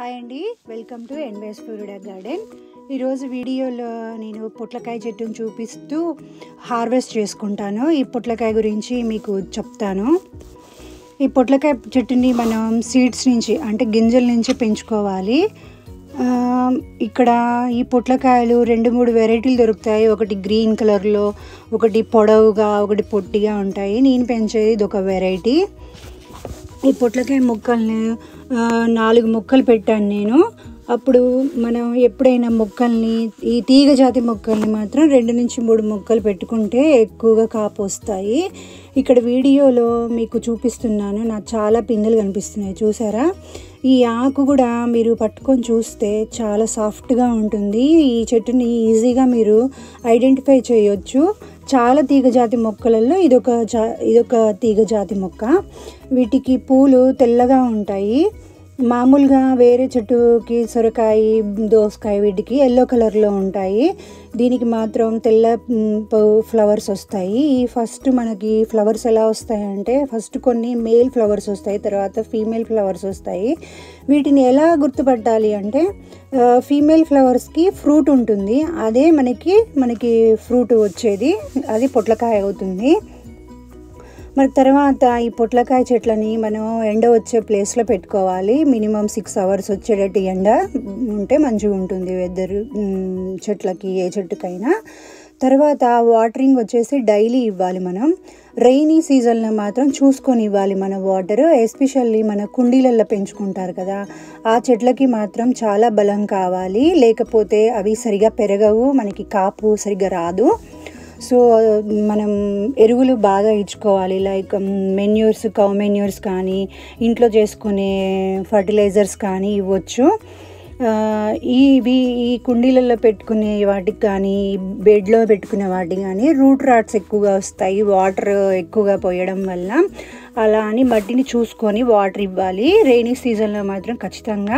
Hi అండి, welcome to ఎన్వేస్ Florida garden. ఈరోజు వీడియోలో నేను పొట్లకాయ చెట్టును చూపిస్తూ హార్వెస్ట్ చేసుకుంటాను. ఈ పొట్లకాయ గురించి మీకు చెప్తాను. ఈ పొట్లకాయ చెట్టుని మనం సీడ్స్ నుంచి అంటే గింజల నుంచి పెంచుకోవాలి. ఇక్కడ ఈ పొట్లకాయలు 2-3 వెరైటీలు దొరుకుతాయి. ఒకటి గ్రీన్ కలర్లో, ఒకటి పొడవుగా, ఒకటి పొట్టిగా ఉంటాయి. నేను పెంచేది ఇది ఒక వెరైటీ. ఈ పొట్లకాయ మొక్కల్ని 4 మొక్కలు పెట్టాను నేను. అప్పుడు మనం ఎప్పుడైనా మొక్కల్ని, ఈ తీగ జాతి మొక్కల్ని మాత్రం 2-3 మొక్కలు పెట్టుకుంటే ఎక్కువగా కాపు వస్తాయి. ఇక్కడ వీడియోలో మీకు చూపిస్తున్నాను. నాకు చాలా పిందెలు కనిపిస్తున్నాయి, చూసారా? ఈ ఆకు కూడా మీరు పట్టుకొని చూస్తే చాలా సాఫ్ట్గా ఉంటుంది. ఈ చెట్టుని ఈజీగా మీరు ఐడెంటిఫై చేయొచ్చు. చాలా తీగజాతి మొక్కలలో ఇదొక తీగజాతి మొక్క. వీటికి పూలు తెల్లగా ఉంటాయి. మామూలుగా వేరే చెట్టుకి సొరకాయ, దోసకాయ వీటికి ఎల్లో కలర్లో ఉంటాయి. దీనికి మాత్రం తెల్ల ఫ్లవర్స్ వస్తాయి. ఫస్ట్ మనకి ఫ్లవర్స్ ఎలా వస్తాయంటే, ఫస్ట్ కొన్ని మేల్ ఫ్లవర్స్ వస్తాయి, తర్వాత ఫీమేల్ ఫ్లవర్స్ వస్తాయి. వీటిని ఎలా గుర్తుపట్టాలి అంటే, ఫీమేల్ ఫ్లవర్స్కి ఫ్రూట్ ఉంటుంది. అదే మనకి ఫ్రూట్ వచ్చేది, అది పొట్లకాయ అవుతుంది. మరి తర్వాత ఈ పొట్లకాయ చెట్లని మనం ఎండ వచ్చే ప్లేస్లో పెట్టుకోవాలి. మినిమం 6 hours వచ్చేటట్టు ఎండ ఉంటే మంచిగా ఉంటుంది వెదర్ చెట్లకి, ఏ చెట్టుకైనా. తర్వాత వాటరింగ్ వచ్చేసి డైలీ ఇవ్వాలి మనం. రైనీ సీజన్లో మాత్రం చూసుకొని ఇవ్వాలి మన వాటర్. ఎస్పెషల్లీ మన కుండీలలో పెంచుకుంటారు కదా, ఆ చెట్లకి మాత్రం చాలా బలం కావాలి. లేకపోతే అవి సరిగా పెరగవు, మనకి కాపు సరిగా రాదు. సో మనం ఎరువులు బాగా ఇచ్చుకోవాలి. లైక్ మెన్యూర్స్, కౌ మెన్యూర్స్ కానీ, ఇంట్లో చేసుకునే ఫర్టిలైజర్స్ కానీ ఇవ్వచ్చు. ఈ కుండీలలో పెట్టుకునే వాటికి కానీ, బెడ్లో పెట్టుకునే వాటికి కానీ రూట్ రాట్స్ ఎక్కువగా వస్తాయి వాటర్ ఎక్కువగా పోయడం వల్ల. అలా అని మట్టిని చూసుకొని వాటర్ ఇవ్వాలి. రైనీ సీజన్లో మాత్రం ఖచ్చితంగా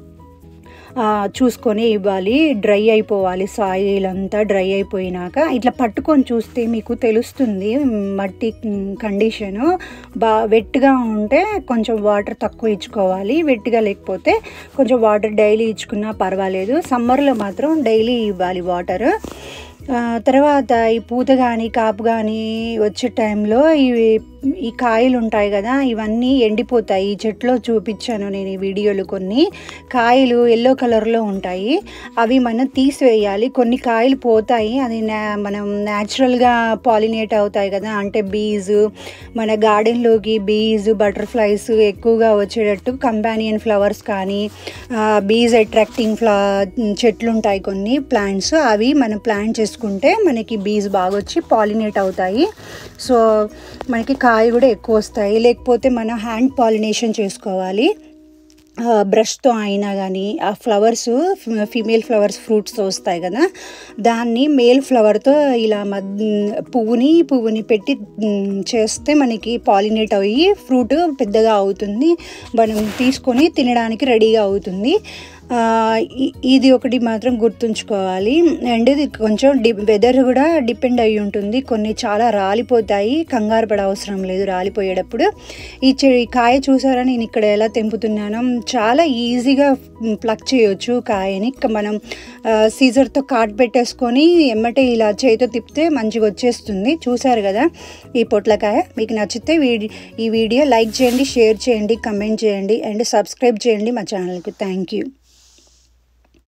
చూసుకొని ఇవ్వాలి. డ్రై అయిపోవాలి, సాయిల్ అంతా డ్రై అయిపోయినాక ఇట్లా పట్టుకొని చూస్తే మీకు తెలుస్తుంది మట్టి కండిషను. వెట్గా ఉంటే కొంచెం వాటర్ తక్కువ ఇచ్చుకోవాలి, వెట్గా లేకపోతే కొంచెం వాటర్ డైలీ ఇచ్చుకున్నా పర్వాలేదు. సమ్మర్లో మాత్రం డైలీ ఇవ్వాలి వాటర్. తర్వాత ఈ పూత కానీ, కాపు కానీ వచ్చే టైంలో ఈ కాయలు ఉంటాయి కదా, ఇవన్నీ ఎండిపోతాయి. ఈ చెట్లో చూపించాను నేను ఈ వీడియోలు. కొన్ని కాయలు ఎల్లో కలర్లో ఉంటాయి, అవి మనం తీసివేయాలి. కొన్ని కాయలు పోతాయి, అది మనం న్యాచురల్గా పాలినేట్ అవుతాయి కదా, అంటే బీజ్, మన గార్డెన్లోకి బీజ్, బటర్ఫ్లైస్ ఎక్కువగా వచ్చేటట్టు కంపానియన్ ఫ్లవర్స్ కానీ, బీజ్ అట్రాక్టింగ్ చెట్లు ఉంటాయి కొన్ని ప్లాంట్స్, అవి మనం ప్లాంట్ చేసుకుంటే మనకి బీజ్ బాగా వచ్చి పాలినేట్ అవుతాయి. సో మనకి కాయ కూడా ఎక్కువ వస్తాయి. లేకపోతే మనం హ్యాండ్ పాలినేషన్ చేసుకోవాలి, బ్రష్తో అయినా కానీ. ఆ ఫ్లవర్స్, ఫీమేల్ ఫ్లవర్స్ ఫ్రూట్స్తో వస్తాయి కదా, దాన్ని మేల్ ఫ్లవర్తో ఇలా పువ్వుని పెట్టి చేస్తే మనకి పాలినేట్ అయ్యి ఫ్రూట్ పెద్దగా అవుతుంది, మనం తీసుకొని తినడానికి రెడీగా అవుతుంది. ఇది ఒకటి మాత్రం గుర్తుంచుకోవాలి. అండ్ ఇది కొంచెం వెదర్ కూడా డిపెండ్ అయ్యి ఉంటుంది. కొన్ని చాలా రాలిపోతాయి, కంగారు పడ అవసరం లేదు రాలిపోయేటప్పుడు. ఈ కాయ చూసారా నేను ఇక్కడ ఎలా తెంపుతున్నానో, చాలా ఈజీగా ప్లక్ చేయొచ్చు కాయని. మనం సీజర్తో కాట్ పెట్టేసుకొని ఎమ్మటే ఇలా చేతితో తిప్పితే మంచిగా వచ్చేస్తుంది. చూసారు కదా ఈ పొట్లకాయ. మీకు నచ్చితే ఈ వీడియో లైక్ చేయండి, షేర్ చేయండి, కమెంట్ చేయండి అండ్ సబ్స్క్రైబ్ చేయండి మా ఛానల్కి. Thank you.